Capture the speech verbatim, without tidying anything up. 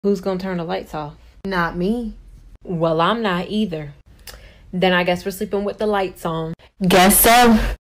Who's gonna turn the lights off? Not me. Well, I'm not either. Then I guess we're sleeping with the lights on. Guess so.